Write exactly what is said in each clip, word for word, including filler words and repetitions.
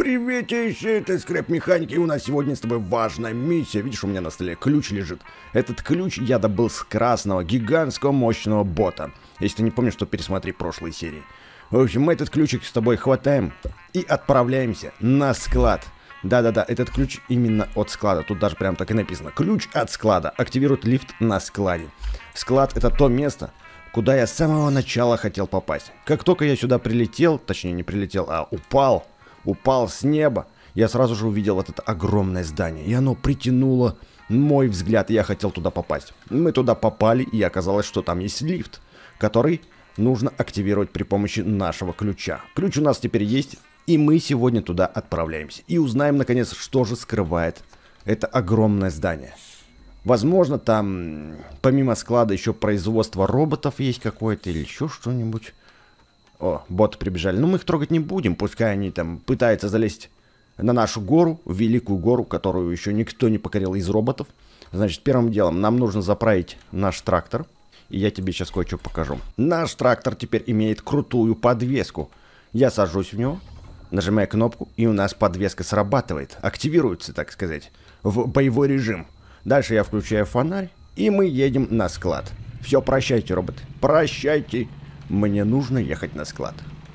Приветище, это скрэп-механики, и у нас сегодня с тобой важная миссия. Видишь, у меня на столе ключ лежит. Этот ключ я добыл с красного, гигантского, мощного бота. Если ты не помнишь, то пересмотри прошлые серии. В общем, мы этот ключик с тобой хватаем и отправляемся на склад. Да-да-да, этот ключ именно от склада. Тут даже прям так и написано. Ключ от склада. Активирует лифт на складе. Склад — это то место, куда я с самого начала хотел попасть. Как только я сюда прилетел, точнее не прилетел, а упал, упал с неба, я сразу же увидел вот это огромное здание. И оно притянуло мой взгляд, и я хотел туда попасть. Мы туда попали, и оказалось, что там есть лифт, который нужно активировать при помощи нашего ключа. Ключ у нас теперь есть, и мы сегодня туда отправляемся. И узнаем, наконец, что же скрывает это огромное здание. Возможно, там, помимо склада, еще производство роботов есть какое-то или еще что-нибудь. О, боты прибежали. Ну, мы их трогать не будем, пускай они там пытаются залезть на нашу гору, великую гору, которую еще никто не покорил из роботов. Значит, первым делом нам нужно заправить наш трактор. И я тебе сейчас кое-что покажу. Наш трактор теперь имеет крутую подвеску. Я сажусь в него, нажимаю кнопку, и у нас подвеска срабатывает. Активируется, так сказать, в боевой режим. Дальше я включаю фонарь, и мы едем на склад. Все, прощайте, роботы. Прощайте. Мне нужно ехать на склад.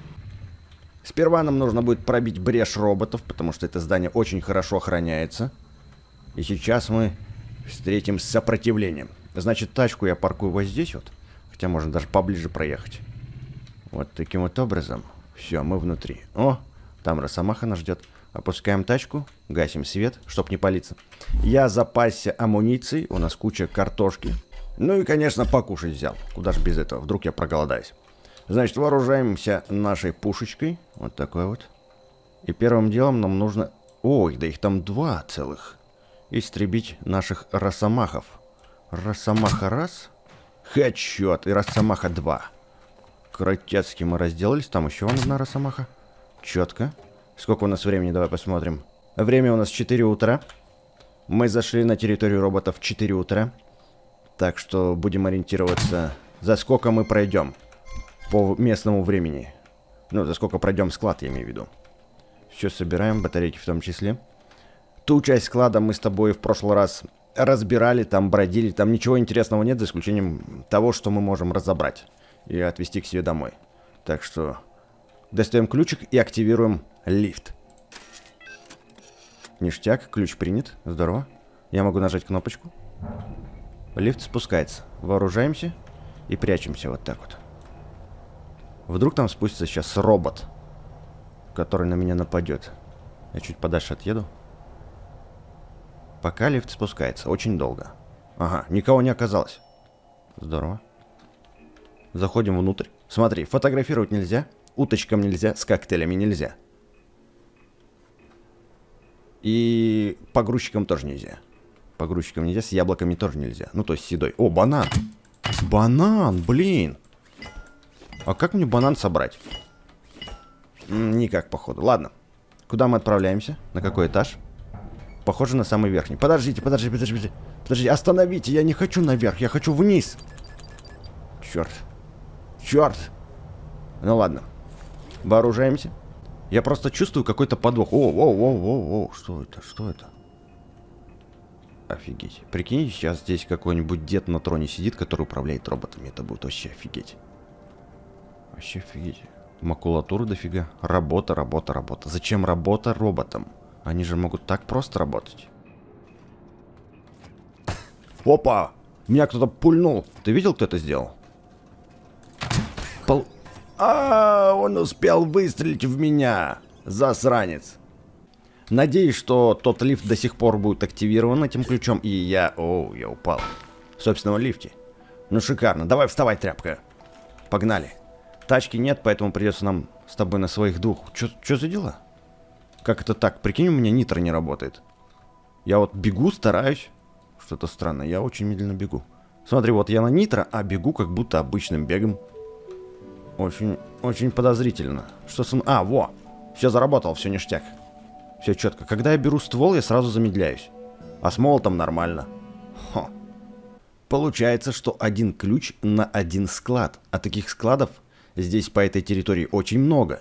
Сперва нам нужно будет пробить брешь роботов, потому что это здание очень хорошо охраняется. И сейчас мы встретим с сопротивлением. Значит, тачку я паркую вот здесь вот. Хотя можно даже поближе проехать. Вот таким вот образом. Все, мы внутри. О, там Росомаха нас ждет. Опускаем тачку, гасим свет, чтоб не палиться. Я запасся амуницией, у нас куча картошки. Ну и, конечно, покушать взял. Куда же без этого, вдруг я проголодаюсь. Значит, вооружаемся нашей пушечкой. Вот такой вот. И первым делом нам нужно... Ой, да их там два целых. Истребить наших Росомахов. Росомаха раз. Хэдшот. И Росомаха два. Кротецки мы разделались. Там еще одна Росомаха. Четко. Сколько у нас времени? Давай посмотрим. Время у нас четыре утра. Мы зашли на территорию роботов в четыре утра. Так что будем ориентироваться, за сколько мы пройдем по местному времени. Ну, за сколько пройдем склад, я имею в виду. Все собираем, батарейки в том числе. Ту часть склада мы с тобой в прошлый раз разбирали, там бродили. Там ничего интересного нет, за исключением того, что мы можем разобрать и отвезти к себе домой. Так что достаем ключик и активируем лифт. Ништяк, ключ принят, здорово. Я могу нажать кнопочку. Лифт спускается. Вооружаемся и прячемся вот так вот. Вдруг там спустится сейчас робот, который на меня нападет. Я чуть подальше отъеду. Пока лифт спускается. Очень долго. Ага, никого не оказалось. Здорово. Заходим внутрь. Смотри, фотографировать нельзя. Уточкам нельзя, с коктейлями нельзя. И погрузчикам тоже нельзя. Погрузчикам нельзя, с яблоками тоже нельзя. Ну, то есть с едой. О, банан! Банан, блин! А как мне банан собрать? М, никак, походу. Ладно. Куда мы отправляемся? На какой этаж? Похоже на самый верхний. Подождите, подождите, подождите. Подождите, остановите, я не хочу наверх, я хочу вниз. Черт. Черт. Ну ладно. Вооружаемся. Я просто чувствую какой-то подвох. О, о, о, о, о, что это, что это? Офигеть. Прикинь, сейчас здесь какой-нибудь дед на троне сидит, который управляет роботами. Это будет вообще офигеть. Вообще офигеть. Макулатуры дофига. Работа, работа, работа. Зачем работа роботам? Они же могут так просто работать. Опа! Меня кто-то пульнул. Ты видел, кто это сделал? Пол... А, он успел выстрелить в меня. Засранец. Надеюсь, что тот лифт до сих пор будет активирован этим ключом. И я... О, я упал. В собственном лифте. Ну, шикарно. Давай вставай, тряпка. Погнали. Тачки нет, поэтому придется нам с тобой на своих двух. Что за дела? Как это так? Прикинь, у меня нитро не работает. Я вот бегу, стараюсь. Что-то странное. Я очень медленно бегу. Смотри, вот я на нитро, а бегу как будто обычным бегом. Очень, очень подозрительно. Что с... А, во! Все заработало, все ништяк. Все четко. Когда я беру ствол, я сразу замедляюсь. А с молотом нормально. Хо. Получается, что один ключ на один склад. А таких складов здесь по этой территории очень много.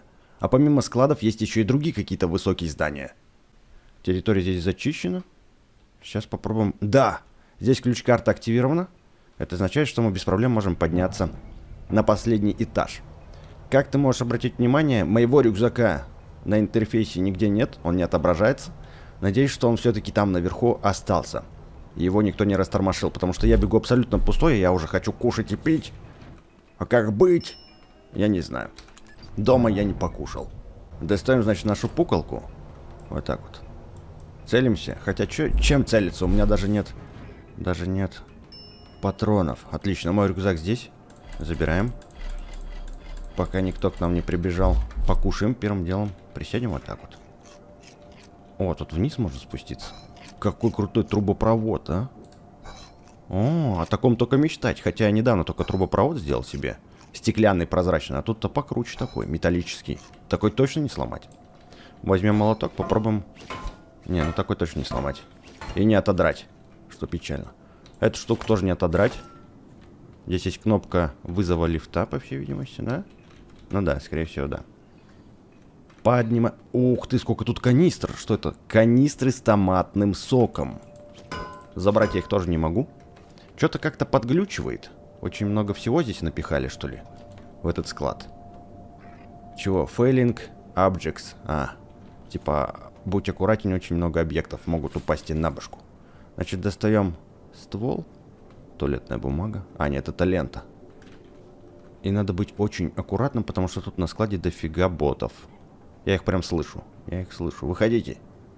А помимо складов есть еще и другие какие-то высокие здания. Территория здесь зачищена. Сейчас попробуем... Да! Здесь ключ-карта активирована. Это означает, что мы без проблем можем подняться на последний этаж. Как ты можешь обратить внимание, моего рюкзака на интерфейсе нигде нет. Он не отображается. Надеюсь, что он все-таки там наверху остался. Его никто не растормошил, потому что я бегу абсолютно пустой, и я уже хочу кушать и пить. А как быть? Я не знаю. Дома я не покушал. Достаем, значит, нашу пуколку. Вот так вот. Целимся. Хотя, чё, чем целиться? У меня даже нет... Даже нет патронов. Отлично. Мой рюкзак здесь. Забираем. Пока никто к нам не прибежал. Покушаем первым делом. Присядем вот так вот. О, тут вниз можно спуститься. Какой крутой трубопровод, а? О, о таком только мечтать. Хотя я недавно только трубопровод сделал себе. Стеклянный, прозрачный. А тут-то покруче такой, металлический. Такой точно не сломать. Возьмем молоток, попробуем. Не, ну такой точно не сломать. И не отодрать, что печально. Эту штуку тоже не отодрать. Здесь есть кнопка вызова лифта, по всей видимости, да? Ну да, скорее всего, да. Поднима... Ух ты, сколько тут канистр. Что это? Канистры с томатным соком. Забрать я их тоже не могу. Что-то как-то подглючивает. Очень много всего здесь напихали, что ли? В этот склад. Чего? Failing objects. А, типа, будь аккуратнее, очень много объектов могут упасть и на башку. Значит, достаем ствол. Туалетная бумага. А, нет, это лента. И надо быть очень аккуратным, потому что тут на складе дофига ботов. Я их прям слышу. Я их слышу. Выходите.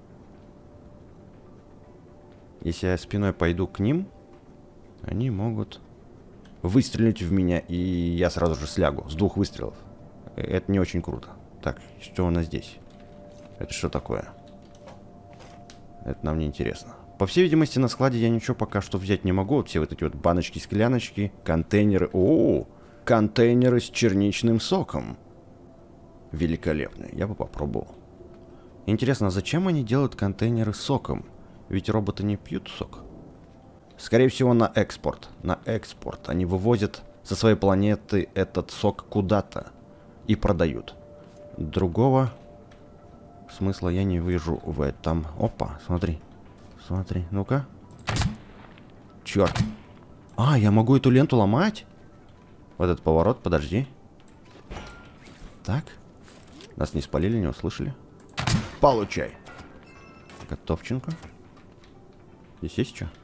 Если я спиной пойду к ним, они могут выстрелить в меня, и я сразу же слягу. С двух выстрелов. Это не очень круто. Так, что у нас здесь? Это что такое? Это нам не интересно. По всей видимости, на складе я ничего пока что взять не могу. Вот все вот эти вот баночки, скляночки, контейнеры. О, контейнеры с черничным соком. Великолепные. Я бы попробовал. Интересно, зачем они делают контейнеры с соком? Ведь роботы не пьют сок. Скорее всего, на экспорт. На экспорт. Они вывозят со своей планеты этот сок куда-то и продают. Другого смысла я не вижу в этом. Опа, смотри. Смотри, ну-ка. Черт. А, я могу эту ленту ломать? Вот этот поворот, подожди. Так. Нас не спалили, не услышали. Получай. Готовченко. Здесь есть что?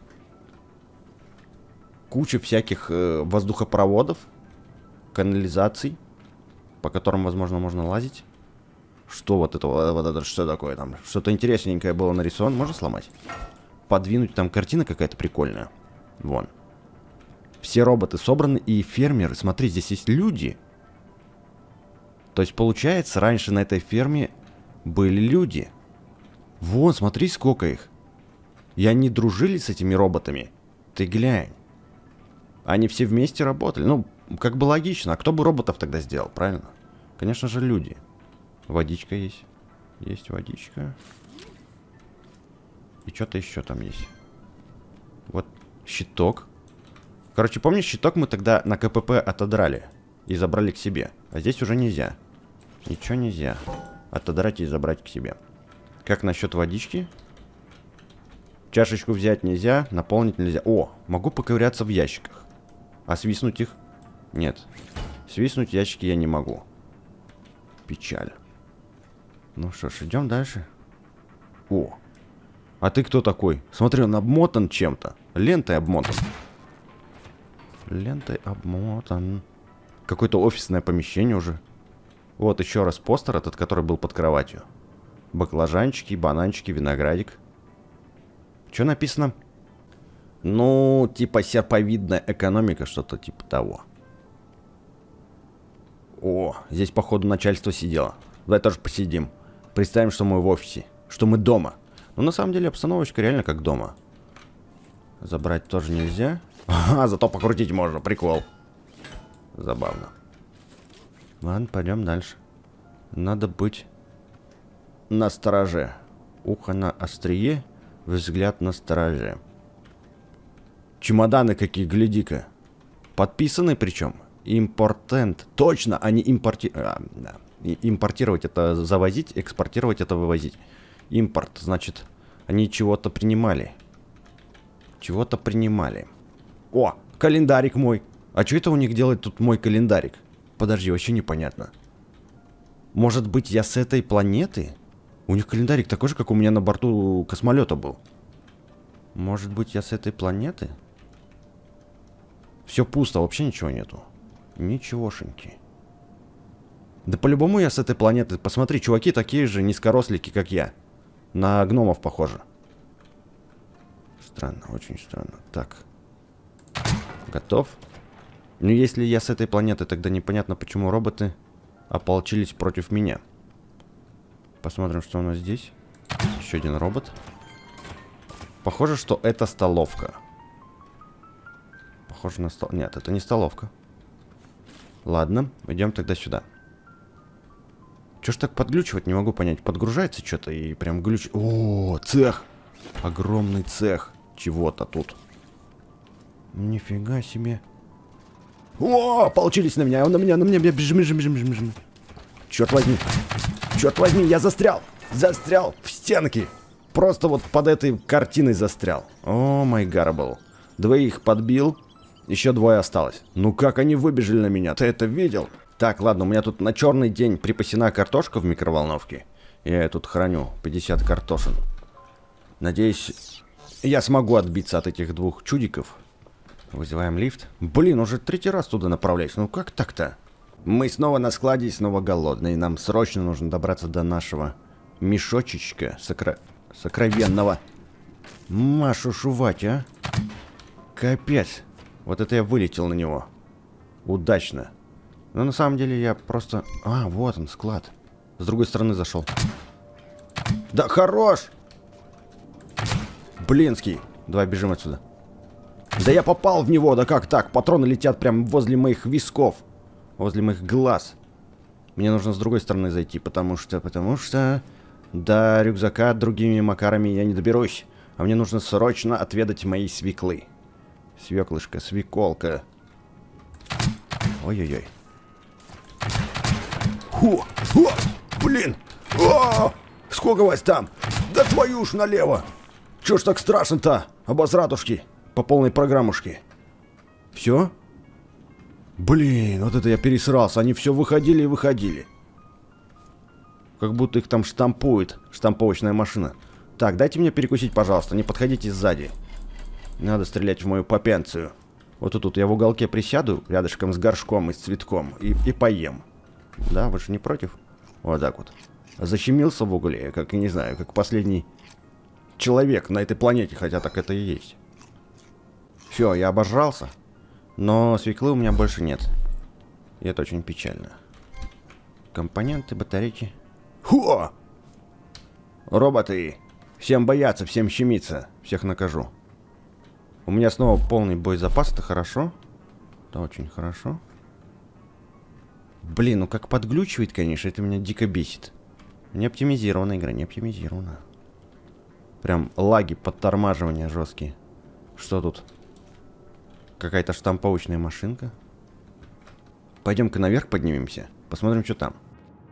Куча всяких э, воздухопроводов, канализаций, по которым, возможно, можно лазить. Что вот это, вот это, что такое там? Что-то интересненькое было нарисовано. Можно сломать? Подвинуть, там картина какая-то прикольная. Вон. Все роботы собраны, и фермеры. Смотри, здесь есть люди. То есть, получается, раньше на этой ферме были люди. Вон, смотри, сколько их. И они дружили с этими роботами. Ты глянь. Они все вместе работали. Ну, как бы логично. А кто бы роботов тогда сделал, правильно? Конечно же, люди. Водичка есть. Есть водичка. И что-то еще там есть. Вот щиток. Короче, помнишь, щиток мы тогда на КПП отодрали и забрали к себе. А здесь уже нельзя. Ничего нельзя. Отодрать и забрать к себе. Как насчет водички? Чашечку взять нельзя, наполнить нельзя. О, могу поковыряться в ящиках. А свистнуть их? Нет. Свистнуть ящики я не могу. Печаль. Ну что ж, идем дальше. О, а ты кто такой? Смотри, он обмотан чем-то. Лентой обмотан. Лентой обмотан. Какое-то офисное помещение уже. Вот еще раз постер этот, который был под кроватью. Баклажанчики, бананчики, виноградик. Что написано? Ну, типа серповидная экономика, что-то типа того. О, здесь, походу, начальство сидело. Давай тоже посидим. Представим, что мы в офисе. Что мы дома. Но на самом деле обстановочка реально как дома. Забрать тоже нельзя. Ага, зато покрутить можно. Прикол. Забавно. Ладно, пойдем дальше. Надо быть настороже. Ухо на острие, взгляд настороже. Чемоданы какие, гляди-ка. Подписаны причем. Импортент. Точно, они импорти... А, да. И импортировать это завозить, экспортировать это вывозить. Импорт, значит, они чего-то принимали. Чего-то принимали. О, календарик мой. А что это у них делает тут мой календарик? Подожди, вообще непонятно. Может быть, я с этой планеты? У них календарик такой же, как у меня на борту космолета был. Может быть, я с этой планеты? Все пусто, вообще ничего нету. Ничегошеньки. Да по-любому я с этой планеты. Посмотри, чуваки такие же низкорослики, как я. На гномов похоже. Странно, очень странно. Так. Готов. Ну, если я с этой планеты, тогда непонятно, почему роботы ополчились против меня. Посмотрим, что у нас здесь. Еще один робот. Похоже, что это столовка. Похоже на стол... Нет, это не столовка. Ладно, идем тогда сюда. Чё ж так подглючивать, не могу понять. Подгружается что-то и прям глюч... О, цех! Огромный цех чего-то тут. Нифига себе. О, получились на меня, на меня, на меня, бежим, бежим, бежим, бежим, бежим. Черт возьми. Черт возьми, я застрял. Застрял в стенке. Просто вот под этой картиной застрял. О, май гарабл. Двоих подбил. Еще двое осталось. Ну как они выбежали на меня? Ты это видел? Так, ладно, у меня тут на черный день припасена картошка в микроволновке. Я ее тут храню. пятьдесят картошин. Надеюсь, я смогу отбиться от этих двух чудиков. Вызываем лифт. Блин, уже третий раз туда направляюсь. Ну как так-то? Мы снова на складе и снова голодные. Нам срочно нужно добраться до нашего мешочечка сокро... сокровенного. Машу шувать, а? Капец. Вот это я вылетел на него. Удачно. Но на самом деле я просто... А, вот он, склад. С другой стороны зашел. Да хорош! Блинский. Давай бежим отсюда. Да я попал в него, да как так? Патроны летят прямо возле моих висков. Возле моих глаз. Мне нужно с другой стороны зайти, потому что... Потому что... До рюкзака другими макарами я не доберусь. А мне нужно срочно отведать мои свеклы. Свеклышка, свеколка. Ой-ой-ой. О, о, блин! О, сколько вас там? Да твою ж налево! Чё ж так страшно-то? Обозрадушки. По полной программушке. Все? Блин, вот это я пересрался. Они все выходили и выходили. Как будто их там штампует. Штамповочная машина. Так, дайте мне перекусить, пожалуйста. Не подходите сзади. Надо стрелять в мою попенцию. Вот тут я в уголке присяду, рядышком с горшком и с цветком. И, и поем. Да, вы же не против? Вот так вот. Защемился в угле, как, не знаю, как последний человек на этой планете. Хотя так это и есть. Все, я обожрался. Но свеклы у меня больше нет. И это очень печально. Компоненты, батарейки. Хо! Роботы! Всем бояться, всем щемиться. Всех накажу. У меня снова полный боезапас, это хорошо. Это очень хорошо. Блин, ну как подглючивает, конечно, это меня дико бесит. Не оптимизирована игра, не оптимизирована. Прям лаги, подтормаживания жесткие. Что тут? Какая-то штамповочная машинка. Пойдем-ка наверх поднимемся. Посмотрим, что там.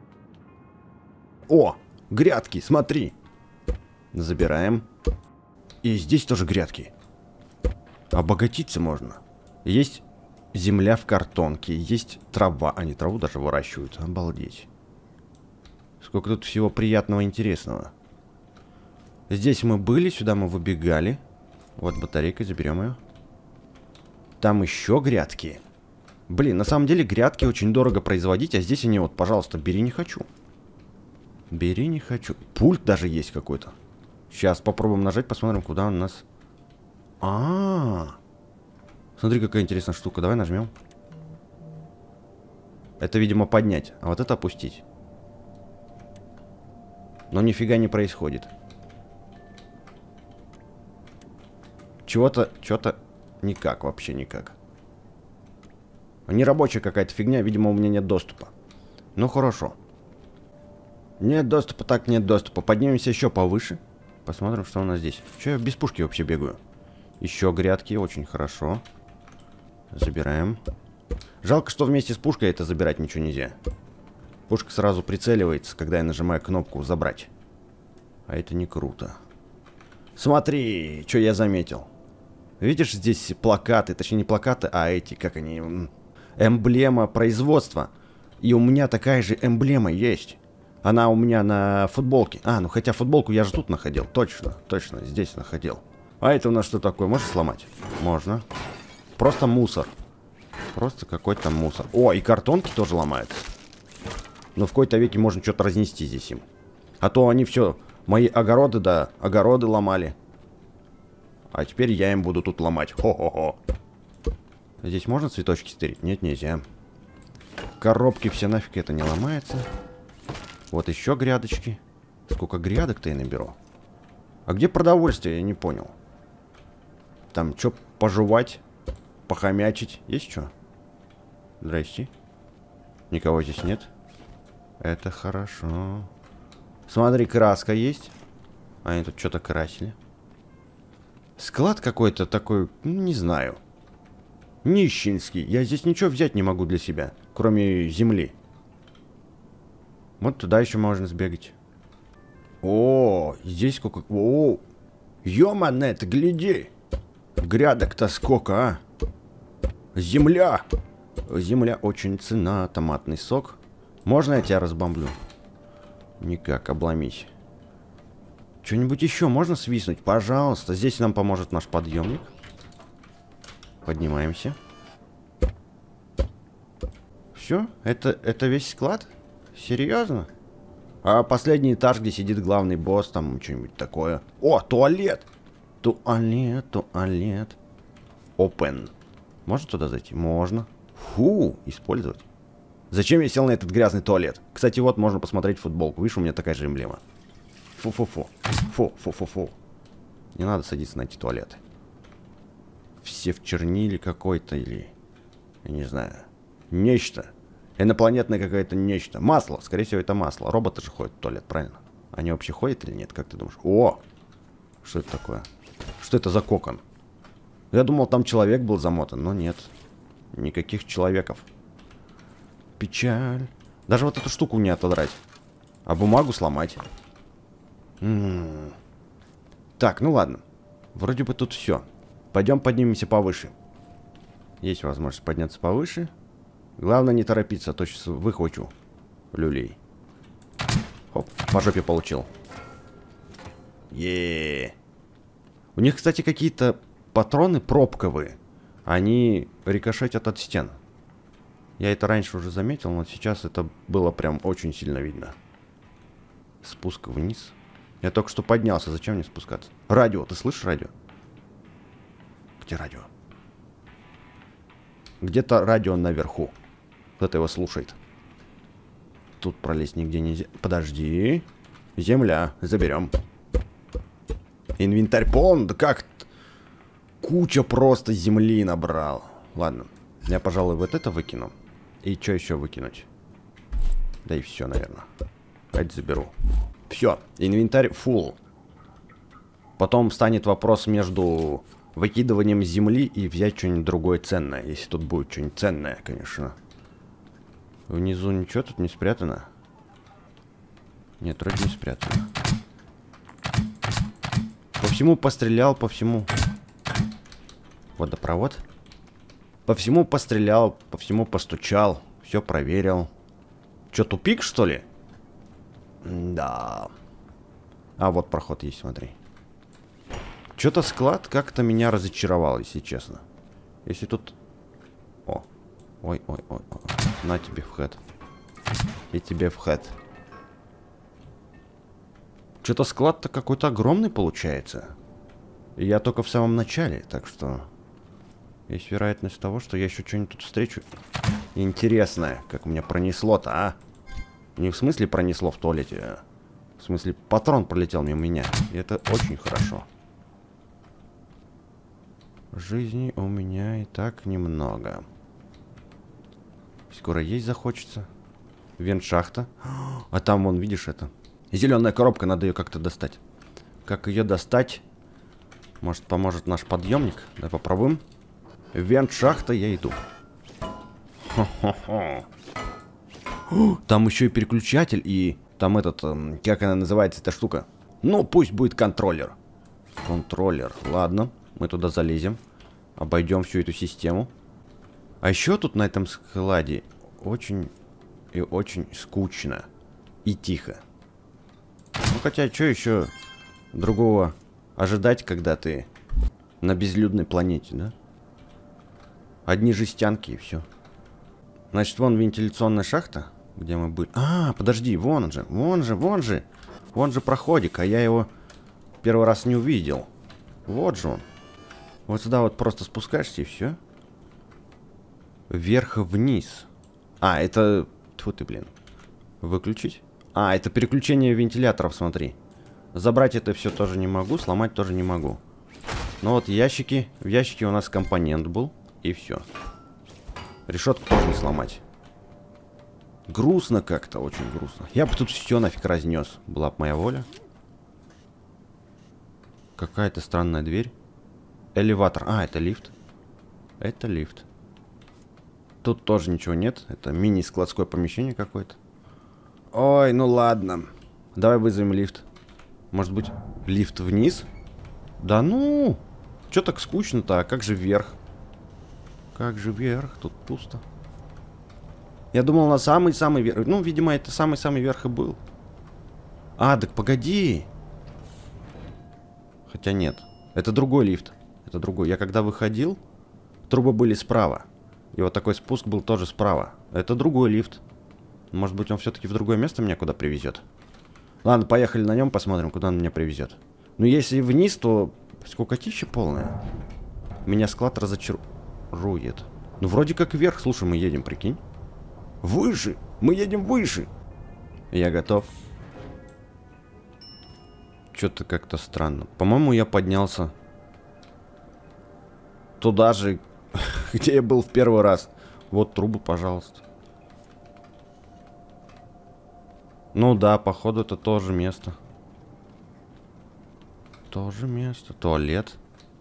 О, грядки, смотри. Забираем. И здесь тоже грядки. Обогатиться можно. Есть земля в картонке, есть трава. Они траву даже выращивают. Обалдеть. Сколько тут всего приятного, интересного. Здесь мы были, сюда мы выбегали. Вот батарейка, заберем ее. Там еще грядки. Блин, на самом деле грядки очень дорого производить, а здесь они вот, пожалуйста, бери не хочу. Бери не хочу. Пульт даже есть какой-то. Сейчас попробуем нажать, посмотрим, куда он нас... А-а-а. Смотри, какая интересная штука. Давай нажмем. Это, видимо, поднять. А вот это опустить. Но нифига не происходит. Чего-то, что-то никак, вообще никак. Нерабочая какая-то фигня, видимо, у меня нет доступа. Ну, хорошо. Нет доступа, так нет доступа. Поднимемся еще повыше. Посмотрим, что у нас здесь. Че я без пушки вообще бегаю? Еще грядки, очень хорошо. Забираем. Жалко, что вместе с пушкой это забирать ничего нельзя. Пушка сразу прицеливается, когда я нажимаю кнопку «Забрать». А это не круто. Смотри, что я заметил. Видишь, здесь плакаты, точнее не плакаты, а эти, как они, эмблема производства. И у меня такая же эмблема есть. Она у меня на футболке. А, ну хотя футболку я же тут находил. Точно, точно, здесь находил. А это у нас что такое? Можешь сломать? Можно. Просто мусор. Просто какой-то мусор. О, и картонки тоже ломаются. Но в какой-то веке можно что-то разнести здесь им. А то они все, мои огороды, да, огороды ломали. А теперь я им буду тут ломать. Хо-хо-хо. Здесь можно цветочки стереть? Нет, нельзя. Коробки все нафиг это не ломается. Вот еще грядочки. Сколько грядок-то я наберу? А где продовольствие? Я не понял. Там что пожевать? Похомячить? Есть что? Здрасте. Никого здесь нет? Это хорошо. Смотри, краска есть. Они тут что-то красили. Склад какой-то такой, ну, не знаю. Нищенский. Я здесь ничего взять не могу для себя, кроме земли. Вот туда еще можно сбегать. О, здесь сколько... О, ё-манет, гляди. Грядок-то сколько, а? Земля. Земля очень ценна. Томатный сок. Можно я тебя разбомблю? Никак, обломись. Что-нибудь еще можно свистнуть? Пожалуйста. Здесь нам поможет наш подъемник. Поднимаемся. Все? Это, это весь склад? Серьезно? А последний этаж, где сидит главный босс, там что-нибудь такое. О, туалет! Туалет, туалет. Open. Можно туда зайти? Можно. Фу, использовать. Зачем я сел на этот грязный туалет? Кстати, вот можно посмотреть футболку. Видишь, у меня такая же эмблема. Фу-фу-фу. Фу-фу-фу-фу. Не надо садиться на эти туалеты. Все в черниле какой-то или... Я не знаю. Нечто. Инопланетное какое-то нечто. Масло. Скорее всего, это масло. Роботы же ходят в туалет, правильно? Они вообще ходят или нет? Как ты думаешь? О! Что это такое? Что это за кокон? Я думал, там человек был замотан, но нет. Никаких человеков. Печаль. Даже вот эту штуку не отодрать. А бумагу сломать. М-м-м. Так, ну ладно. Вроде бы тут все. Пойдем поднимемся повыше. Есть возможность подняться повыше. Главное не торопиться, а то сейчас выхвачу люлей. Хоп, по жопе получил. Е-е-е. У них, кстати, какие-то патроны пробковые. Они рикошетят от стен. Я это раньше уже заметил, но сейчас это было прям очень сильно видно. Спуск вниз. Я только что поднялся, зачем мне спускаться? Радио, ты слышишь радио? Где радио? Где-то радио наверху. Кто-то его слушает. Тут пролезть нигде нельзя. Подожди. Земля. Заберем. Инвентарь полон. Да как? Куча просто земли набрал. Ладно. Я, пожалуй, вот это выкину. И что еще выкинуть? Да и все, наверное. Давайте заберу. Все. Инвентарь full. Потом станет вопрос между выкидыванием земли и взять что-нибудь другое ценное. Если тут будет что-нибудь ценное, конечно. Внизу ничего тут не спрятано? Нет, вроде не спрятано. По всему пострелял, по всему. Водопровод. По всему пострелял, по всему постучал. Все проверил. Че, тупик, что ли? Да. А, вот проход есть, смотри. Что-то склад как-то меня разочаровал, если честно. Если тут... О. Ой, ой, ой, ой. На тебе в хэт. И тебе в хэт. Что-то склад-то какой-то огромный получается. И я только в самом начале, так что... Есть вероятность того, что я еще что-нибудь тут встречу. Интересное, как меня пронесло-то, а? Не в смысле пронесло в туалете, а в смысле патрон пролетел мимо меня. И это очень хорошо. Жизни у меня и так немного. Скоро есть захочется. Вент-шахта. А там, вон, видишь это? Зеленая коробка, надо ее как-то достать. Как ее достать? Может, поможет наш подъемник? Давай попробуем. Вент-шахта, я иду. Хо-хо-хо. О, там еще и переключатель, и там этот, как она называется, эта штука? Ну, пусть будет контроллер. Контроллер, ладно, мы туда залезем. Обойдем всю эту систему. А еще тут на этом складе очень и очень скучно. И тихо. Ну, хотя, что еще другого ожидать, когда ты на безлюдной планете, да? Одни жестянки и все. Значит, вон вентиляционная шахта, где мы были. А, подожди, вон же, вон же, вон же. Вон же проходик, а я его первый раз не увидел. Вот же он. Вот сюда вот просто спускаешься и все. Вверх-вниз. А, это... Тьфу ты, блин. Выключить? А, это переключение вентиляторов, смотри. Забрать это все тоже не могу, сломать тоже не могу. Но вот ящики. В ящике у нас компонент был. И все. Решетку тоже не сломать. Грустно как-то, очень грустно. Я бы тут все нафиг разнес. Была бы моя воля. Какая-то странная дверь. Элеватор. А, это лифт. Это лифт. Тут тоже ничего нет. Это мини-складское помещение какое-то. Ой, ну ладно. Давай вызовем лифт. Может быть, лифт вниз? Да ну! Чё так скучно-то? А как же вверх? Как же вверх? Тут пусто. Я думал, на самый-самый верх. Ну, видимо, это самый-самый верх и был. А, так погоди. Хотя нет. Это другой лифт. Это другой. Я когда выходил, трубы были справа. И вот такой спуск был тоже справа. Это другой лифт. Может быть, он все-таки в другое место меня куда привезет. Ладно, поехали на нем, посмотрим, куда он меня привезет. Но если вниз, то скукотища полная. Меня склад разочарует. Ну, вроде как вверх. Слушай, мы едем, прикинь. Выше! Мы едем выше! Я готов. Что-то как-то странно. По-моему, я поднялся туда же, где я был в первый раз. Вот трубы, пожалуйста. Ну да, походу, это тоже место. Тоже место. Туалет.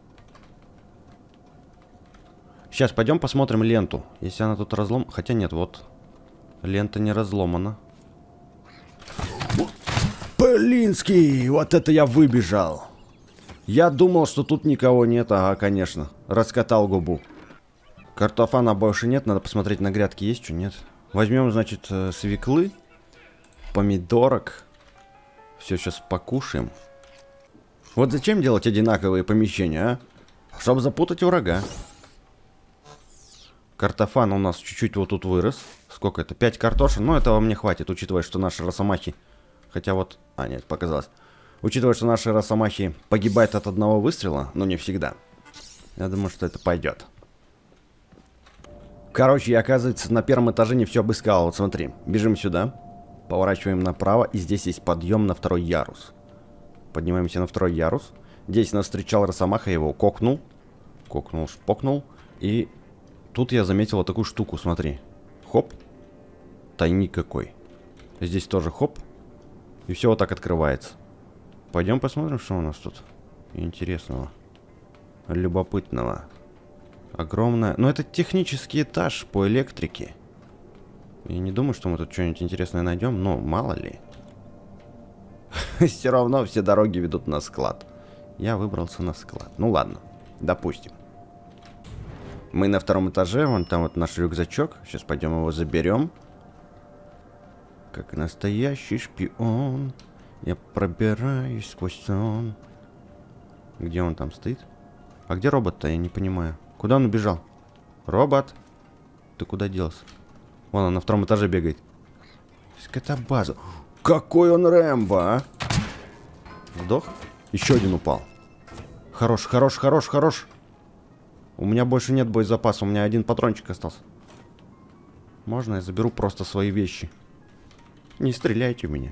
Сейчас пойдем посмотрим ленту. Если она тут разлом... Хотя нет, вот. Лента не разломана. Блинский! Вот это я выбежал. Я думал, что тут никого нет. Ага, конечно. Раскатал губу. Картофана больше нет. Надо посмотреть, на грядке есть что, нет. Возьмем, значит, свеклы. Помидорок. Все, сейчас покушаем. Вот зачем делать одинаковые помещения, а? Чтобы запутать врага. Картофан у нас чуть-чуть вот тут вырос. Сколько это? пять картошин. Но этого мне хватит, учитывая, что наши росомахи... Хотя вот... А, нет, показалось. Учитывая, что наши росомахи погибают от одного выстрела, но не всегда. Я думаю, что это пойдет. Короче, я, оказывается, на первом этаже не все обыскал. Вот смотри, бежим сюда. Поворачиваем направо, и здесь есть подъем на второй ярус. Поднимаемся на второй ярус. Здесь нас встречал росомаха, я его кокнул. Кокнул, шпокнул. И тут я заметил вот такую штуку, смотри. Хоп. Тайник какой. Здесь тоже хоп. И все вот так открывается. Пойдем посмотрим, что у нас тут интересного. Любопытного. Огромное... Ну, это технический этаж по электрике. Я не думаю, что мы тут что-нибудь интересное найдем, но мало ли. Все равно все дороги ведут на склад. Я выбрался на склад. Ну ладно, допустим. Мы на втором этаже, вон там вот наш рюкзачок. Сейчас пойдем его заберем. Как настоящий шпион, я пробираюсь сквозь сон. Где он там стоит? А где робот-то? Я не понимаю. Куда он убежал? Робот? Ты куда делся? Вон он на втором этаже бегает. Скотобаза. Какой он Рэмбо, а? Сдох? Еще один упал. Хорош, хорош, хорош, хорош. У меня больше нет боезапаса. У меня один патрончик остался. Можно я заберу просто свои вещи? Не стреляйте в меня.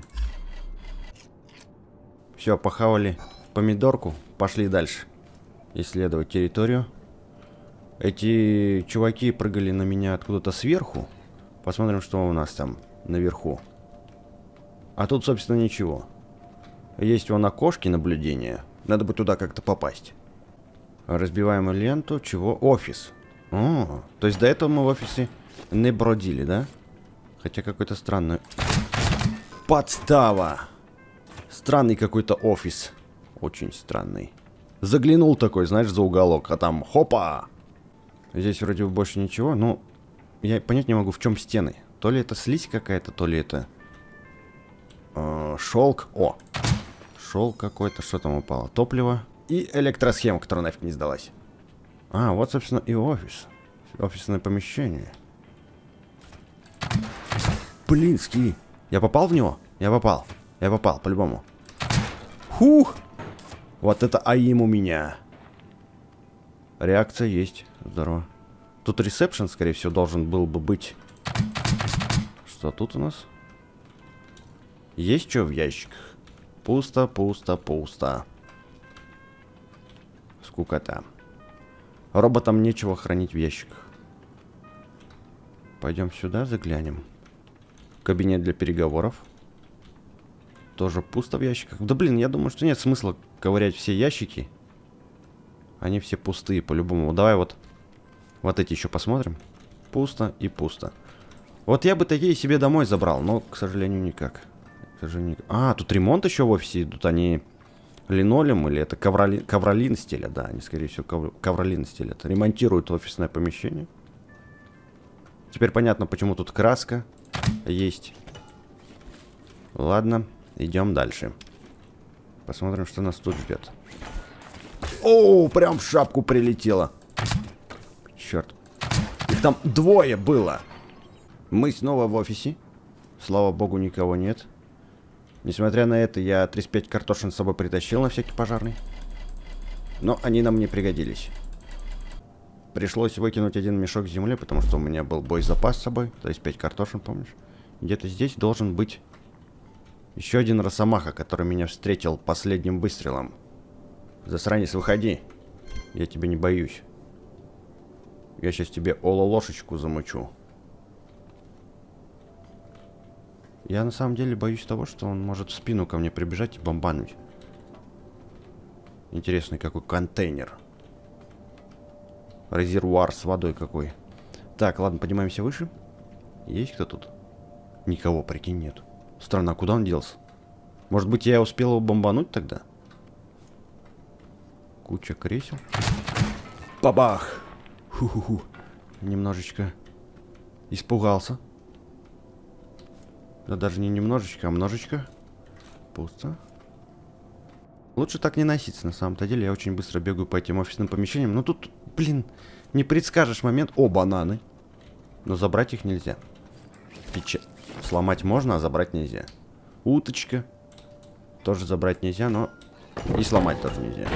Все, похавали помидорку. Пошли дальше. Исследовать территорию. Эти чуваки прыгали на меня откуда-то сверху. Посмотрим, что у нас там наверху. А тут, собственно, ничего. Есть вон окошки наблюдения. Надо бы туда как-то попасть. Разбиваем ленту. Чего? Офис. О, то есть до этого мы в офисе не бродили, да? Хотя какой-то странный... Подстава! Странный какой-то офис. Очень странный. Заглянул такой, знаешь, за уголок, а там хопа! Здесь вроде бы больше ничего, но я понять не могу, в чем стены. То ли это слизь какая-то, то ли это... Э, шелк. О! Шелк какой-то, что там упало? Топливо. И электросхема, которая нафиг не сдалась. А, вот, собственно, и офис. Офисное помещение. Блинский. Я попал в него? Я попал. Я попал, по-любому. Хух! Вот это АИМ у меня. Реакция есть. Здорово. Тут ресепшн, скорее всего, должен был бы быть. Что тут у нас? Есть что в ящиках? Пусто, пусто, пусто. Скукота. Роботам нечего хранить в ящиках. Пойдем сюда, заглянем. Кабинет для переговоров. Тоже пусто в ящиках. Да блин, я думаю, что нет смысла ковырять все ящики. Они все пустые, по-любому. Давай вот вот эти еще посмотрим. Пусто и пусто. Вот я бы такие себе домой забрал, но, к сожалению, никак. К сожалению... А, тут ремонт еще в офисе идут. Они линолеум или это ковролин, ковролин стиля? Да, они, скорее всего, ков... ковролин стилят. Ремонтируют офисное помещение. Теперь понятно, почему тут краска есть. Ладно, идем дальше. Посмотрим, что нас тут ждет. О, прям в шапку прилетело. Черт. Их там двое было. Мы снова в офисе. Слава богу, никого нет. Несмотря на это, я тридцать пять картошин с собой притащил на всякий пожарный. Но они нам не пригодились. Пришлось выкинуть один мешок земли, потому что у меня был боезапас с собой. тридцать пять картошин, помнишь? Где-то здесь должен быть еще один росомаха, который меня встретил последним выстрелом. Засранец, выходи. Я тебя не боюсь. Я сейчас тебе ололошечку замучу. Я на самом деле боюсь того, что он может в спину ко мне прибежать и бомбануть. Интересный какой контейнер. Резервуар с водой какой. Так, ладно, поднимаемся выше. Есть кто тут? Никого, прикинь, нет. Странно, а куда он делся? Может быть, я успел его бомбануть тогда? Куча кресел. Бабах! Ху-ху-ху. Немножечко испугался. Да даже не немножечко, а множечко. Пусто. Лучше так не носиться, на самом-то деле. Я очень быстро бегаю по этим офисным помещениям. Но тут, блин, не предскажешь момент. О, бананы. Но забрать их нельзя. Печать. Сломать можно, а забрать нельзя. Уточка. Тоже забрать нельзя, но и сломать тоже нельзя.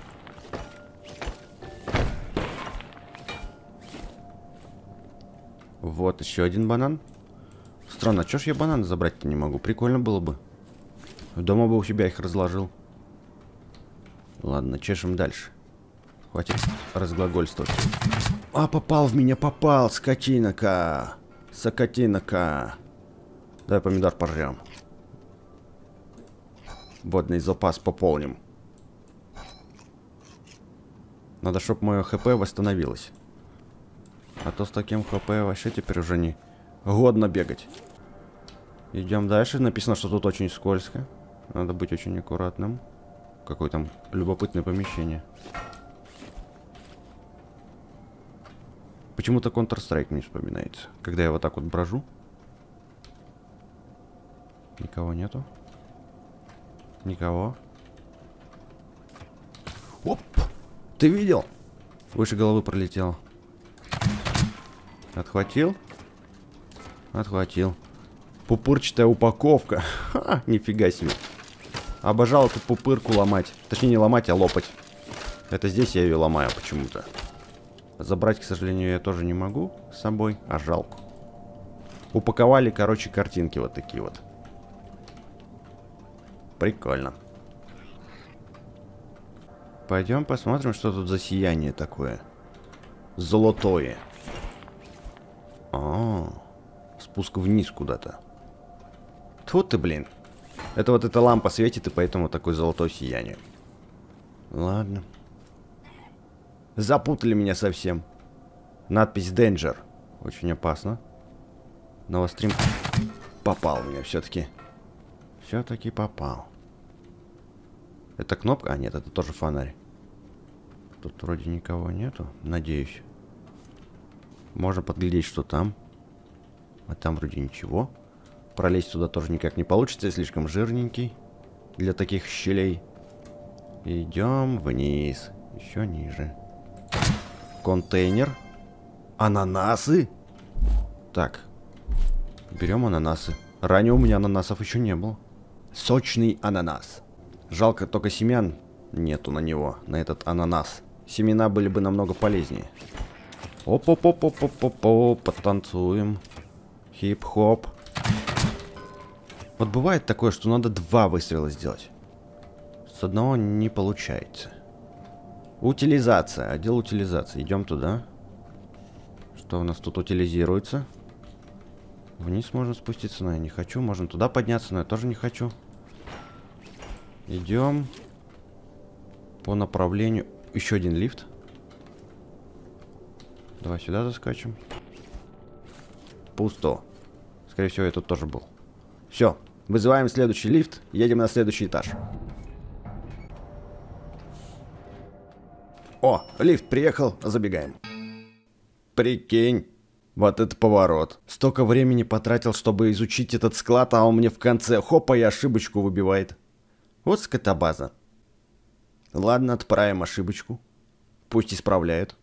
Вот еще один банан. Странно, чё ж я бананы забрать-то не могу? Прикольно было бы. Дома бы у себя их разложил. Ладно, чешем дальше. Хватит разглагольствовать. А, попал в меня, попал, скотина-ка. Скотина-ка. Давай помидор пожрем. Водный запас пополним. Надо, чтобы мое хп восстановилось. А то с таким хп вообще теперь уже не годно бегать. Идем дальше. Написано, что тут очень скользко. Надо быть очень аккуратным. Какое там любопытное помещение. Почему-то Counter-Strike не вспоминается. Когда я вот так вот брожу. Никого нету. Никого. Оп! Ты видел? Выше головы пролетел. Отхватил? Отхватил. Пупырчатая упаковка. Ха, нифига себе. Обожал эту пупырку ломать. Точнее, не ломать, а лопать. Это здесь я ее ломаю почему-то. Забрать, к сожалению, я тоже не могу с собой, а жалко. Упаковали, короче, картинки вот такие вот. Прикольно. Пойдем посмотрим, что тут за сияние такое. Золотое. А, спуск вниз куда-то. Тьфу ты, блин. Это вот эта лампа светит, и поэтому такое золотое сияние. Ладно. Запутали меня совсем. Надпись Danger. Очень опасно. Новострим попал в меня все-таки. Все-таки попал. Это кнопка? А, нет, это тоже фонарь. Тут вроде никого нету, надеюсь. Можно подглядеть, что там. А там вроде ничего. Пролезть туда тоже никак не получится, я слишком жирненький для таких щелей. Идем вниз. Еще ниже. Контейнер. Ананасы. Так. Берем ананасы. Ранее у меня ананасов еще не было. Сочный ананас. Жалко, только семян нету на него, на этот ананас. Семена были бы намного полезнее. Оп-оп-оп-оп-оп-оп, потанцуем. Хип-хоп. Вот бывает такое, что надо два выстрела сделать. С одного не получается. Утилизация. Отдел утилизации. Идем туда. Что у нас тут утилизируется? Вниз можно спуститься, но я не хочу. Можно туда подняться, но я тоже не хочу. Идем по направлению. Еще один лифт. Давай сюда заскочим. Пусто. Скорее всего, я тут тоже был. Все. Вызываем следующий лифт. Едем на следующий этаж. О, лифт приехал. Забегаем. Прикинь. Вот это поворот. Столько времени потратил, чтобы изучить этот склад, а он мне в конце хопа и ошибочку выбивает. Вот скотобаза. Ладно, отправим ошибочку. Пусть исправляют.